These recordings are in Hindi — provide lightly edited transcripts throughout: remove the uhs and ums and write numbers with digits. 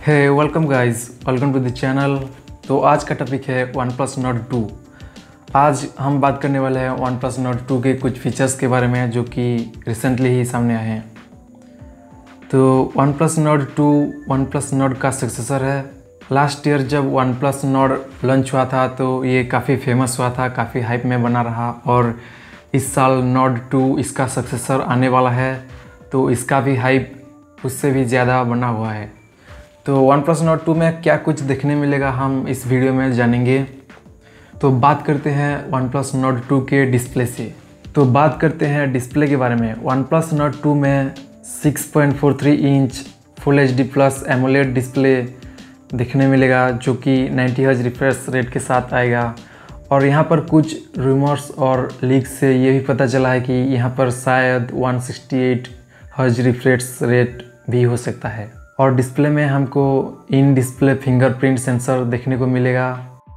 Hey welcome guys, welcome to the channel. तो आज का टॉपिक है OnePlus Nord 2। आज हम बात करने वाले हैं OnePlus Nord 2 के कुछ फीचर्स के बारे में जो कि रिसेंटली ही सामने आए हैं। तो OnePlus Nord 2 OnePlus Nord का सक्सेसर है। लास्ट ईयर जब OnePlus Nord लॉन्च हुआ था तो ये काफ़ी फेमस हुआ था, काफ़ी हाइप में बना रहा और इस साल Nord 2 इसका सक्सेसर आने वाला है तो इसका भी हाइप उससे भी ज़्यादा बना हुआ है। तो OnePlus Nord 2 में क्या कुछ देखने मिलेगा हम इस वीडियो में जानेंगे। तो बात करते हैं OnePlus Nord 2 के डिस्प्ले से। तो बात करते हैं डिस्प्ले के बारे में। OnePlus Nord 2 में 6.43 inch full HD plus AMOLED display देखने मिलेगा जो कि 90 हर्ट्ज रिफ्रेश रेट के साथ आएगा। और यहाँ पर कुछ रूमर्स और लीक से ये भी पता चला है कि यहाँ पर शायद 168 हर्ट्ज रिफ्रेश रेट भी हो सकता है। और डिस्प्ले में हमको इन डिस्प्ले फिंगरप्रिंट सेंसर देखने को मिलेगा।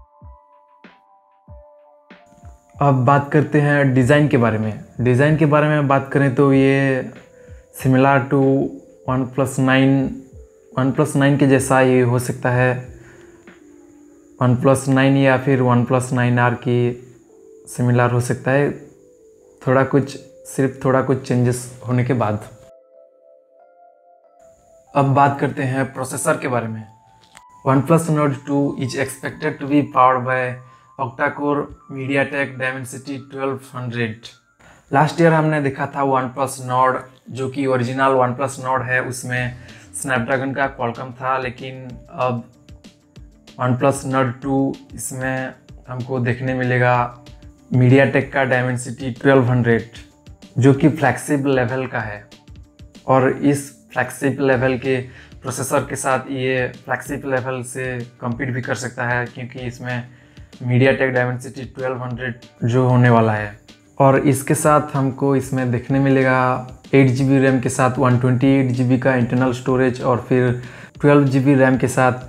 अब बात करते हैं डिज़ाइन के बारे में। डिज़ाइन के बारे में बात करें तो ये सिमिलर टू OnePlus 9 के जैसा ही हो सकता है। OnePlus 9 या फिर OnePlus 9R की सिमिलर हो सकता है, सिर्फ थोड़ा कुछ चेंजेस होने के बाद। अब बात करते हैं प्रोसेसर के बारे में। OnePlus Nord 2 is expected to be powered by octa-core MediaTek Dimensity 1200। Last year हमने देखा था OnePlus Nord जो कि ओरिजिनल OnePlus Nord है, उसमें स्नैपड्रैगन का क्वालकॉम था, लेकिन अब OnePlus Nord 2 इसमें हमको देखने मिलेगा MediaTek का Dimensity 1200 जो कि फ्लैगशिप लेवल का है। और इस फ्लैगशिप लेवल के प्रोसेसर के साथ ये फ्लैगशिप लेवल से कम्पीट भी कर सकता है क्योंकि इसमें MediaTek Dimensity 1200 जो होने वाला है। और इसके साथ हमको इसमें देखने मिलेगा 8GB रैम के साथ 128GB का इंटरनल स्टोरेज और फिर 12GB रैम के साथ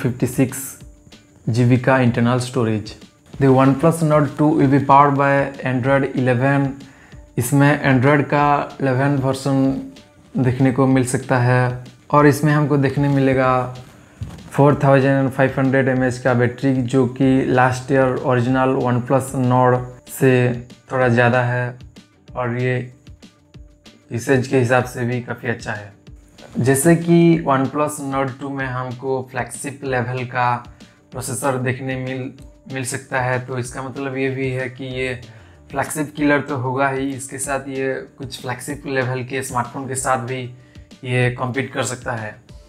256GB का internal storage. The OnePlus Nord 2 will be powered by Android 11। इसमें Android का 11 वर्जन देखने को मिल सकता है और इसमें हमको देखने मिलेगा 4500 mAh का बैटरी जो कि last year original OnePlus Nord से थोड़ा ज़्यादा है और ये यूसेज के हिसाब से भी काफ़ी अच्छा है। जैसे कि OnePlus Nord 2 में हमको फ्लैगशिप लेवल का प्रोसेसर देखने मिल सकता है, तो इसका मतलब ये भी है कि ये फ्लैगशिप किलर तो होगा ही, इसके साथ ये कुछ फ्लैगशिप लेवल के स्मार्टफोन के साथ भी ये कॉम्पीट कर सकता है।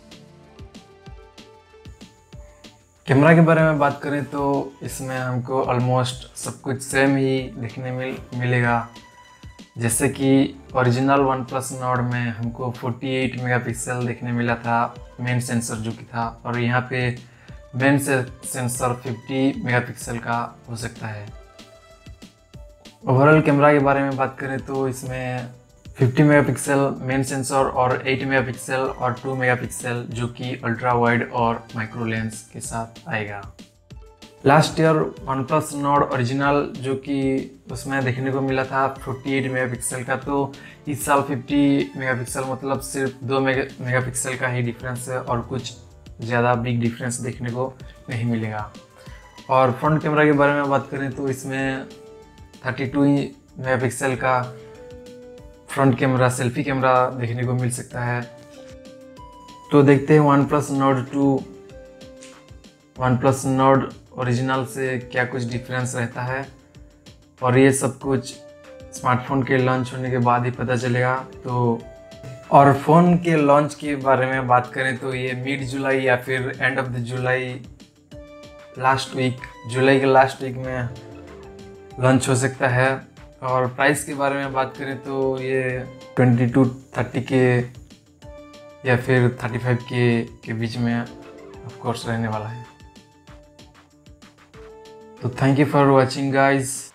कैमरा के बारे में बात करें तो इसमें हमको ऑलमोस्ट सब कुछ सेम ही देखने मिलेगा। जैसे कि ओरिजिनल OnePlus Nord में हमको 48 मेगापिक्सल देखने मिला था मेन सेंसर जो कि था, और यहाँ पे मेन सेंसर 50 मेगापिक्सल का हो सकता है। ओवरऑल कैमरा के बारे में बात करें तो इसमें 50 मेगापिक्सल मेन सेंसर और 8 मेगापिक्सल और 2 मेगापिक्सल जो कि अल्ट्रा वाइड और माइक्रो लेंस के साथ आएगा। Last year OnePlus Nord original जो कि उसमें देखने को मिला था 48 मेगापिक्सल का, तो इस साल 50 मेगापिक्सल मतलब सिर्फ 2 मेगापिक्सल का ही डिफरेंस है और कुछ ज़्यादा बिग डिफरेंस देखने को नहीं मिलेगा। और फ्रंट कैमरा के बारे में बात करें तो इसमें 32 मेगापिक्सल का फ्रंट कैमरा सेल्फी कैमरा देखने को मिल सकता है। तो देखते हैं OnePlus Nord 2 OnePlus Nord original से क्या कुछ डिफरेंस रहता है, और ये सब कुछ स्मार्टफोन के लॉन्च होने के बाद ही पता चलेगा। तो और फ़ोन के लॉन्च के बारे में बात करें तो ये मिड जुलाई या फिर एंड ऑफ द जुलाई जुलाई के लास्ट वीक में लॉन्च हो सकता है। और प्राइस के बारे में बात करें तो ये 20-30 के या फिर 35 के बीच में ऑफ कोर्स रहने वाला है। तो thank you for watching guys.